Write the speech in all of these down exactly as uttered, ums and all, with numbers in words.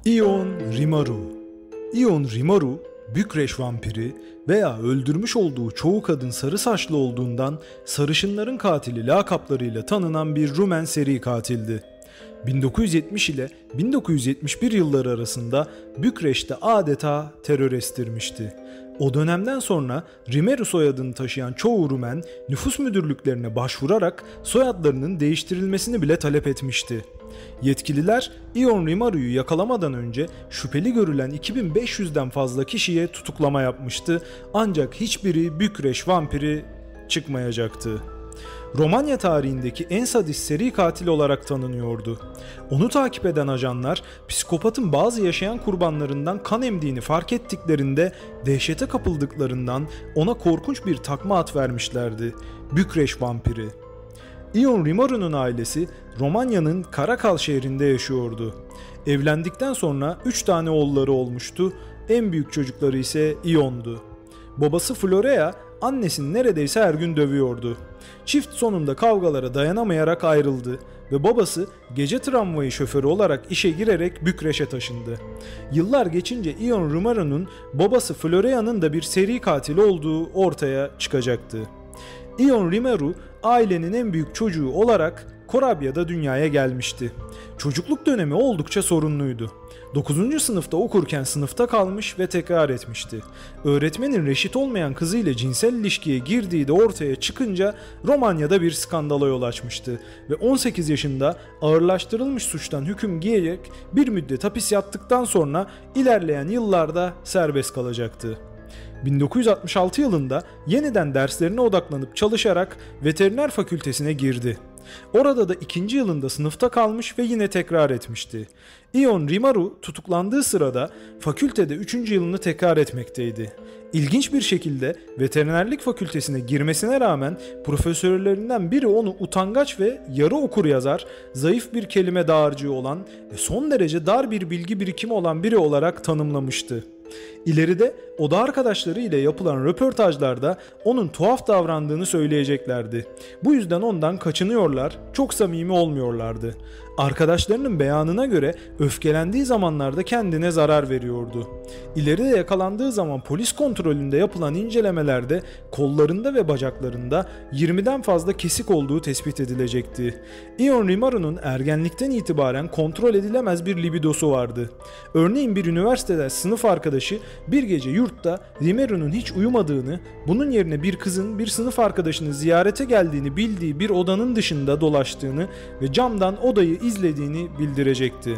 Ion Rimaru. Ion Rimaru, Bükreş vampiri veya öldürmüş olduğu çoğu kadın sarı saçlı olduğundan sarışınların katili lakaplarıyla tanınan bir Rumen seri katildi. bin dokuz yüz yetmiş ile bin dokuz yüz yetmiş bir yılları arasında Bükreş'te adeta terör estirmişti. O dönemden sonra Rimaru soyadını taşıyan çoğu Rumen nüfus müdürlüklerine başvurarak soyadlarının değiştirilmesini bile talep etmişti. Yetkililer Ion Rimaru'yu yakalamadan önce şüpheli görülen iki bin beş yüzden fazla kişiye tutuklama yapmıştı, ancak hiçbiri Bükreş vampiri çıkmayacaktı. Romanya tarihindeki en sadist seri katil olarak tanınıyordu. Onu takip eden ajanlar psikopatın bazı yaşayan kurbanlarından kan emdiğini fark ettiklerinde dehşete kapıldıklarından ona korkunç bir takma ad vermişlerdi: Bükreş vampiri. Ion Rimaru'nun ailesi Romanya'nın Karakal şehrinde yaşıyordu. Evlendikten sonra üç tane oğulları olmuştu. En büyük çocukları ise Ion'du. Babası Florea annesini neredeyse her gün dövüyordu. Çift sonunda kavgalara dayanamayarak ayrıldı ve babası gece tramvayı şoförü olarak işe girerek Bükreş'e taşındı. Yıllar geçince Ion Rimaru'nun babası Florea'nın da bir seri katil olduğu ortaya çıkacaktı. Ion Rimaru ailenin en büyük çocuğu olarak Korabya'da dünyaya gelmişti. Çocukluk dönemi oldukça sorunluydu. dokuzuncu sınıfta okurken sınıfta kalmış ve tekrar etmişti. Öğretmenin reşit olmayan kızıyla cinsel ilişkiye girdiği de ortaya çıkınca Romanya'da bir skandala yol açmıştı ve on sekiz yaşında ağırlaştırılmış suçtan hüküm giyerek bir müddet hapis yattıktan sonra ilerleyen yıllarda serbest kalacaktı. bin dokuz yüz altmış altı yılında yeniden derslerine odaklanıp çalışarak veteriner fakültesine girdi. Orada da ikinci yılında sınıfta kalmış ve yine tekrar etmişti. Ion Rimaru tutuklandığı sırada fakültede üçüncü yılını tekrar etmekteydi. İlginç bir şekilde veterinerlik fakültesine girmesine rağmen profesörlerinden biri onu utangaç ve yarı okuryazar, zayıf bir kelime dağarcığı olan ve son derece dar bir bilgi birikimi olan biri olarak tanımlamıştı. İleride oda arkadaşları ile yapılan röportajlarda onun tuhaf davrandığını söyleyeceklerdi. Bu yüzden ondan kaçınıyorlar, çok samimi olmuyorlardı. Arkadaşlarının beyanına göre öfkelendiği zamanlarda kendine zarar veriyordu. İleride yakalandığı zaman polis kontrolünde yapılan incelemelerde kollarında ve bacaklarında yirmiden fazla kesik olduğu tespit edilecekti. Ion Rimaru'nun ergenlikten itibaren kontrol edilemez bir libidosu vardı. Örneğin bir üniversitede sınıf arkadaşı bir gece yurtta Rimaru'nun hiç uyumadığını, bunun yerine bir kızın bir sınıf arkadaşını ziyarete geldiğini bildiği bir odanın dışında dolaştığını ve camdan odayı izlediğini bildirecekti.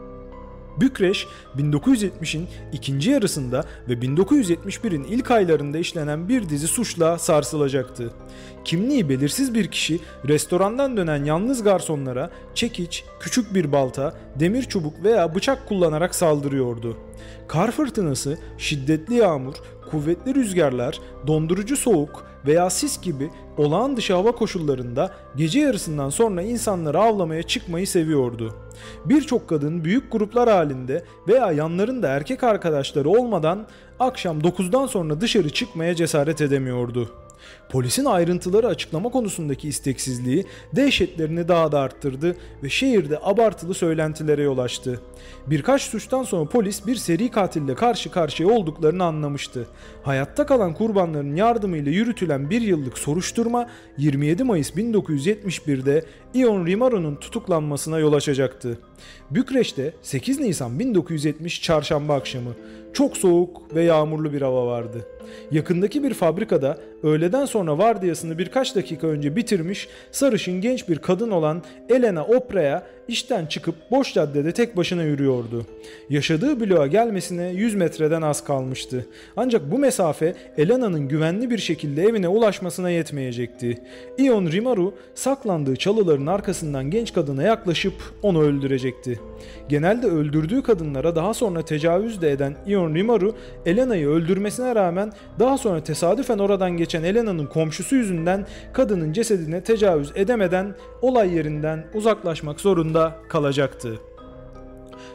Bükreş, bin dokuz yüz yetmişin ikinci yarısında ve bin dokuz yüz yetmiş birin ilk aylarında işlenen bir dizi suçla sarsılacaktı. Kimliği belirsiz bir kişi restorandan dönen yalnız garsonlara çekiç, küçük bir balta, demir çubuk veya bıçak kullanarak saldırıyordu. Kar fırtınası, şiddetli yağmur, kuvvetli rüzgarlar, dondurucu soğuk veya sis gibi olağan dışı hava koşullarında gece yarısından sonra insanları avlamaya çıkmayı seviyordu. Birçok kadın büyük gruplar halinde veya yanlarında erkek arkadaşları olmadan akşam dokuzdan sonra dışarı çıkmaya cesaret edemiyordu. Polisin ayrıntıları açıklama konusundaki isteksizliği dehşetlerini daha da arttırdı ve şehirde abartılı söylentilere yol açtı. Birkaç suçtan sonra polis bir seri katille karşı karşıya olduklarını anlamıştı. Hayatta kalan kurbanların yardımıyla yürütülen bir yıllık soruşturma yirmi yedi Mayıs bin dokuz yüz yetmiş birde Ion Rimaru'nun tutuklanmasına yol açacaktı. Bükreş'te sekiz Nisan bin dokuz yüz yetmiş çarşamba akşamı çok soğuk ve yağmurlu bir hava vardı. Yakındaki bir fabrikada öğleden sonra vardiyasını birkaç dakika önce bitirmiş sarışın genç bir kadın olan Elena Opraya işten çıkıp boş caddede tek başına yürüyordu. Yaşadığı bloğa gelmesine yüz metreden az kalmıştı. Ancak bu mesafe Elena'nın güvenli bir şekilde evine ulaşmasına yetmeyecekti. Ion Rimaru saklandığı çalıların arkasından genç kadına yaklaşıp onu öldürecekti. Genelde öldürdüğü kadınlara daha sonra tecavüz de eden Ion Rimaru, Elena'yı öldürmesine rağmen daha sonra tesadüfen oradan geçen Elena'nın komşusu yüzünden kadının cesedine tecavüz edemeden olay yerinden uzaklaşmak zorunda kalacaktı.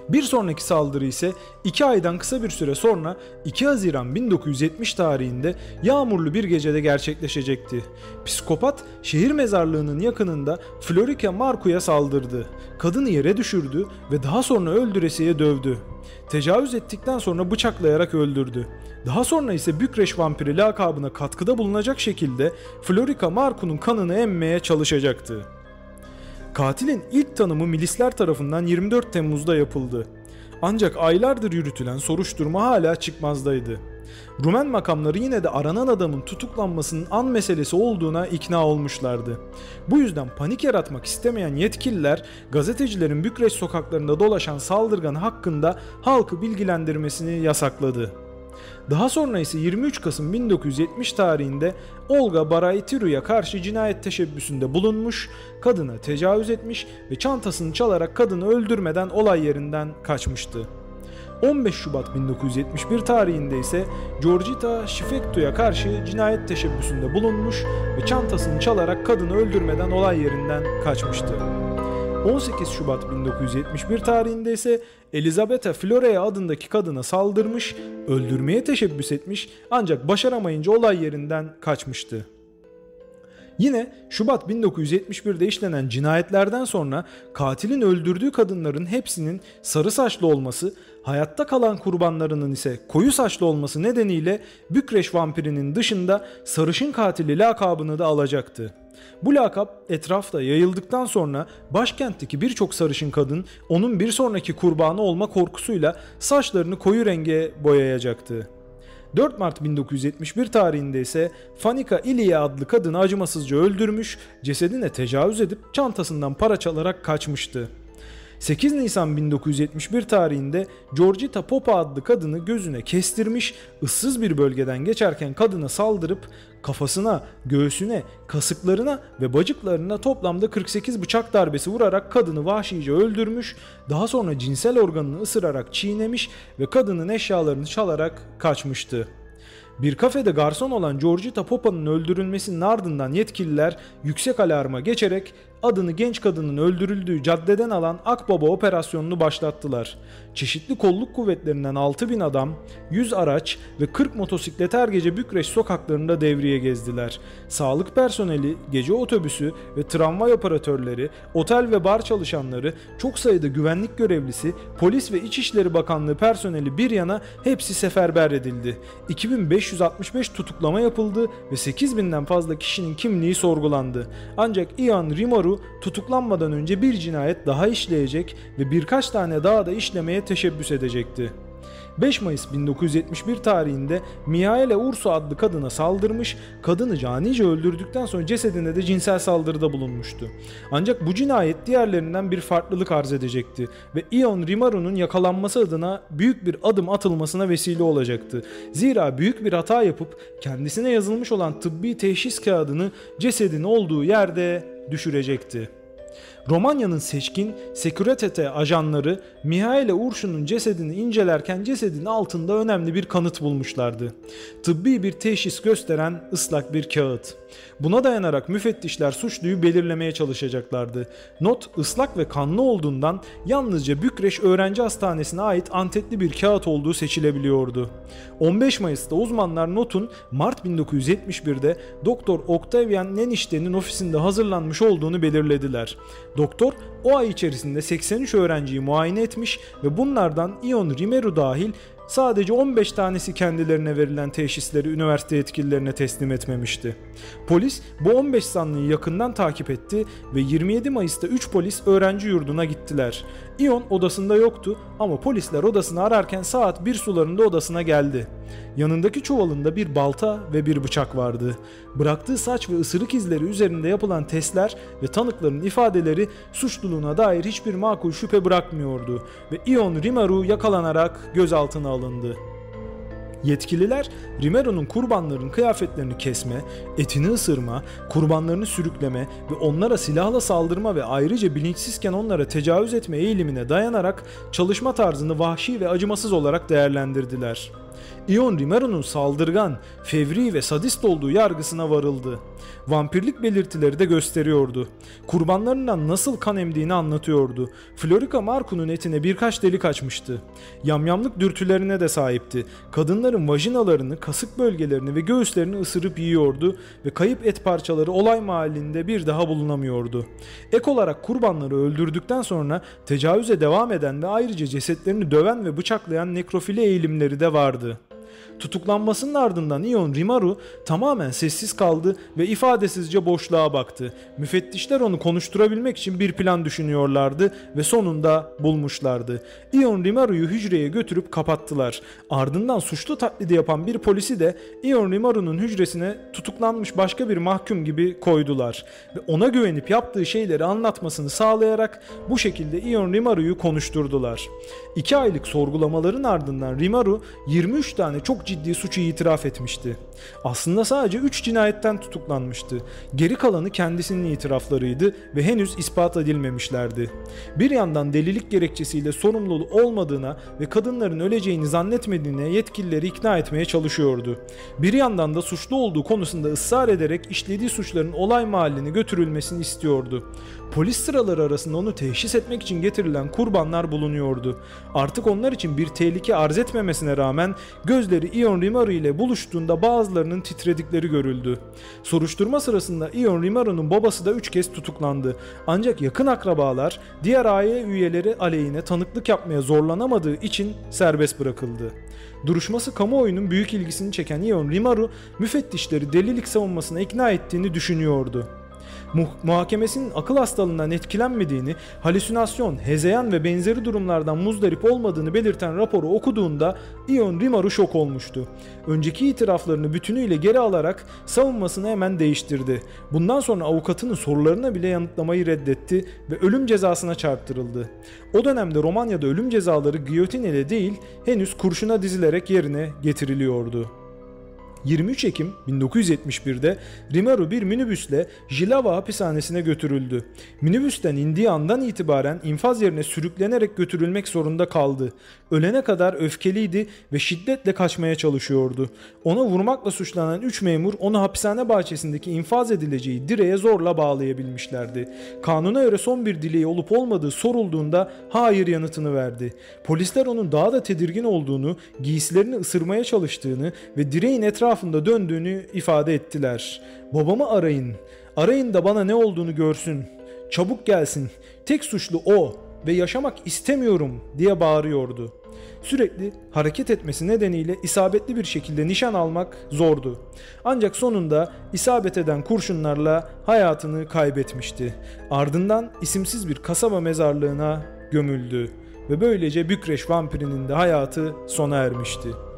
Bir sonraki saldırı ise iki aydan kısa bir süre sonra iki Haziran bin dokuz yüz yetmiş tarihinde yağmurlu bir gecede gerçekleşecekti. Psikopat şehir mezarlığının yakınında Florica Marco'ya saldırdı. Kadını yere düşürdü ve daha sonra öldüresiye dövdü. Tecavüz ettikten sonra bıçaklayarak öldürdü. Daha sonra ise Bükreş vampiri lakabına katkıda bulunacak şekilde Florica Marco'nun kanını emmeye çalışacaktı. Katilin ilk tanımı milisler tarafından yirmi dört Temmuz'da yapıldı. Ancak aylardır yürütülen soruşturma hala çıkmazdaydı. Rumen makamları yine de aranan adamın tutuklanmasının an meselesi olduğuna ikna olmuşlardı. Bu yüzden panik yaratmak istemeyen yetkililer gazetecilerin Bükreş sokaklarında dolaşan saldırgan hakkında halkı bilgilendirmesini yasakladı. Daha sonra ise yirmi üç Kasım bin dokuz yüz yetmiş tarihinde Olga Baraitiru'ya karşı cinayet teşebbüsünde bulunmuş, kadına tecavüz etmiş ve çantasını çalarak kadını öldürmeden olay yerinden kaçmıştı. on beş Şubat bin dokuz yüz yetmiş bir tarihinde ise Georgita Shefektu'ya karşı cinayet teşebbüsünde bulunmuş ve çantasını çalarak kadını öldürmeden olay yerinden kaçmıştı. on sekiz Şubat bin dokuz yüz yetmiş bir tarihinde ise Elizabeth Florea adındaki kadına saldırmış, öldürmeye teşebbüs etmiş ancak başaramayınca olay yerinden kaçmıştı. Yine Şubat bin dokuz yüz yetmiş birde işlenen cinayetlerden sonra katilin öldürdüğü kadınların hepsinin sarı saçlı olması, hayatta kalan kurbanlarının ise koyu saçlı olması nedeniyle Bükreş vampirinin dışında sarışın katili lakabını da alacaktı. Bu lakap etrafta yayıldıktan sonra başkentteki birçok sarışın kadın onun bir sonraki kurbanı olma korkusuyla saçlarını koyu renge boyayacaktı. dört Mart bin dokuz yüz yetmiş bir tarihinde ise Fanika Ilia adlı kadını acımasızca öldürmüş, cesedine tecavüz edip çantasından para çalarak kaçmıştı. sekiz Nisan bin dokuz yüz yetmiş bir tarihinde Georgita Popa adlı kadını gözüne kestirmiş, ıssız bir bölgeden geçerken kadına saldırıp kafasına, göğsüne, kasıklarına ve bacaklarına toplamda kırk sekiz bıçak darbesi vurarak kadını vahşice öldürmüş, daha sonra cinsel organını ısırarak çiğnemiş ve kadının eşyalarını çalarak kaçmıştı. Bir kafede garson olan Georgita Popa'nın öldürülmesinin ardından yetkililer yüksek alarma geçerek adını genç kadının öldürüldüğü caddeden alan Akbaba operasyonunu başlattılar. Çeşitli kolluk kuvvetlerinden altı bin adam, yüz araç ve kırk motosiklet her gece Bükreş sokaklarında devriye gezdiler. Sağlık personeli, gece otobüsü ve tramvay operatörleri, otel ve bar çalışanları, çok sayıda güvenlik görevlisi, polis ve İçişleri Bakanlığı personeli bir yana hepsi seferber edildi. iki bin beş yüz altmış beş tutuklama yapıldı ve sekiz binden fazla kişinin kimliği sorgulandı. Ancak Ian Rimaru tutuklanmadan önce bir cinayet daha işleyecek ve birkaç tane daha da işlemeye teşebbüs edecekti. beş Mayıs bin dokuz yüz yetmiş bir tarihinde Mihaela Ursu adlı kadına saldırmış, kadını canice öldürdükten sonra cesedine de cinsel saldırıda bulunmuştu. Ancak bu cinayet diğerlerinden bir farklılık arz edecekti ve Ion Rimaru'nun yakalanması adına büyük bir adım atılmasına vesile olacaktı. Zira büyük bir hata yapıp kendisine yazılmış olan tıbbi teşhis kağıdını cesedin olduğu yerde düşürecekti. Romanya'nın seçkin Securitate ajanları Mihaela Ursu'nun cesedini incelerken cesedin altında önemli bir kanıt bulmuşlardı. Tıbbi bir teşhis gösteren ıslak bir kağıt. Buna dayanarak müfettişler suçluyu belirlemeye çalışacaklardı. Not ıslak ve kanlı olduğundan yalnızca Bükreş Öğrenci Hastanesi'ne ait antetli bir kağıt olduğu seçilebiliyordu. on beş Mayıs'ta uzmanlar notun Mart bin dokuz yüz yetmiş birde Doktor Octavian Nenişte'nin ofisinde hazırlanmış olduğunu belirlediler. Doktor o ay içerisinde seksen üç öğrenciyi muayene etmiş ve bunlardan Ion Rimaru dahil sadece on beş tanesi kendilerine verilen teşhisleri üniversite yetkililerine teslim etmemişti. Polis bu on beş zanlıyı yakından takip etti ve yirmi yedi Mayıs'ta üç polis öğrenci yurduna gittiler. Ion odasında yoktu ama polisler odasını ararken saat bir sularında odasına geldi. Yanındaki çuvalında bir balta ve bir bıçak vardı. Bıraktığı saç ve ısırık izleri üzerinde yapılan testler ve tanıkların ifadeleri suçluluğuna dair hiçbir makul şüphe bırakmıyordu ve Ion Rimaru yakalanarak gözaltına alındı. Yetkililer Rimaru'nun kurbanların kıyafetlerini kesme, etini ısırma, kurbanlarını sürükleme ve onlara silahla saldırma ve ayrıca bilinçsizken onlara tecavüz etme eğilimine dayanarak çalışma tarzını vahşi ve acımasız olarak değerlendirdiler. Ion Rimaru'nun saldırgan, fevri ve sadist olduğu yargısına varıldı. Vampirlik belirtileri de gösteriyordu. Kurbanlarından nasıl kan emdiğini anlatıyordu. Florica Marco'nun etine birkaç delik açmıştı. Yamyamlık dürtülerine de sahipti. Kadınların vajinalarını, kasık bölgelerini ve göğüslerini ısırıp yiyordu ve kayıp et parçaları olay mahallinde bir daha bulunamıyordu. Ek olarak kurbanları öldürdükten sonra tecavüze devam eden ve ayrıca cesetlerini döven ve bıçaklayan nekrofili eğilimleri de vardı. Tutuklanmasının ardından Ion Rimaru tamamen sessiz kaldı ve ifadesizce boşluğa baktı. Müfettişler onu konuşturabilmek için bir plan düşünüyorlardı ve sonunda bulmuşlardı. Ion Rimaru'yu hücreye götürüp kapattılar. Ardından suçlu taklidi yapan bir polisi de Ion Rimaru'nun hücresine tutuklanmış başka bir mahkum gibi koydular. Ve ona güvenip yaptığı şeyleri anlatmasını sağlayarak bu şekilde Ion Rimaru'yu konuşturdular. İki aylık sorgulamaların ardından Rimaru yirmi üç tane çok ciddi suçu itiraf etmişti. Aslında sadece üç cinayetten tutuklanmıştı. Geri kalanı kendisinin itiraflarıydı ve henüz ispat edilmemişlerdi. Bir yandan delilik gerekçesiyle sorumlu olmadığına ve kadınların öleceğini zannetmediğine yetkilileri ikna etmeye çalışıyordu. Bir yandan da suçlu olduğu konusunda ısrar ederek işlediği suçların olay mahalline götürülmesini istiyordu. Polis sıraları arasında onu teşhis etmek için getirilen kurbanlar bulunuyordu. Artık onlar için bir tehlike arz etmemesine rağmen gözleri Ion Rimaru ile buluştuğunda bazılarının titredikleri görüldü. Soruşturma sırasında Ion Rimaru'nun babası da üç kez tutuklandı. Ancak yakın akrabalar diğer aile üyeleri aleyhine tanıklık yapmaya zorlanamadığı için serbest bırakıldı. Duruşması kamuoyunun büyük ilgisini çeken Ion Rimaru müfettişleri delilik savunmasına ikna ettiğini düşünüyordu. Muhakemesinin akıl hastalığından etkilenmediğini, halüsinasyon, hezeyan ve benzeri durumlardan muzdarip olmadığını belirten raporu okuduğunda Ion Rimaru şok olmuştu. Önceki itiraflarını bütünüyle geri alarak savunmasını hemen değiştirdi. Bundan sonra avukatının sorularına bile yanıtlamayı reddetti ve ölüm cezasına çarptırıldı. O dönemde Romanya'da ölüm cezaları giyotin ile değil, henüz kurşuna dizilerek yerine getiriliyordu. yirmi üç Ekim bin dokuz yüz yetmiş bir'de Rimaru bir minibüsle Jilava hapishanesine götürüldü. Minibüsten indiği andan itibaren infaz yerine sürüklenerek götürülmek zorunda kaldı. Ölene kadar öfkeliydi ve şiddetle kaçmaya çalışıyordu. Ona vurmakla suçlanan üç memur onu hapishane bahçesindeki infaz edileceği direğe zorla bağlayabilmişlerdi. Kanuna göre son bir dileği olup olmadığı sorulduğunda hayır yanıtını verdi. Polisler onun daha da tedirgin olduğunu, giysilerini ısırmaya çalıştığını ve direğin etrafında döndüğünü ifade ettiler. "Babamı arayın. Arayın da bana ne olduğunu görsün. Çabuk gelsin. Tek suçlu o ve yaşamak istemiyorum" diye bağırıyordu. Sürekli hareket etmesi nedeniyle isabetli bir şekilde nişan almak zordu. Ancak sonunda isabet eden kurşunlarla hayatını kaybetmişti. Ardından isimsiz bir kasaba mezarlığına gömüldü ve böylece Bükreş vampirinin de hayatı sona ermişti.